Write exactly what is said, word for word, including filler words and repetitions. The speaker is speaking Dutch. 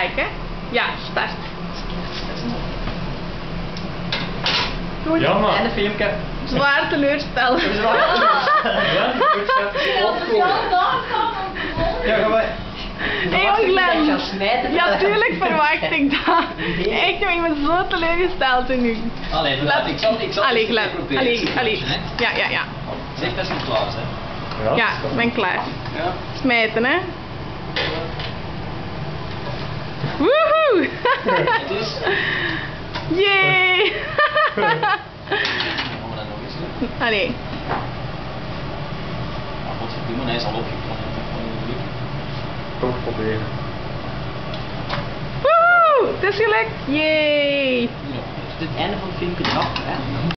kijken. Ja, start. Goed. Jammer. En een filmpje. Zwaar teleurstellen. Ja, gaan wij. Hey Glenn. Ja, tuurlijk verwacht ik dat. Echt, joh, ik ben zo teleurgesteld in u. Allee, Laat- ik zal, ik zal Allee, het Glenn. proberen. Allee, allee. Ja, ja, ja. Zeg dat je klaar is, hè. Ja, ik ben klaar. Ja. Smijten, hè. Woehoe! Het is. Yay! Gaan we dat nog eens doen? Allee. Ja, godverdomme, hij is al opgekomen. Toch proberen. Woehoe! Het is gelukt! Yay! Het is het einde van het filmpje eraf, hè.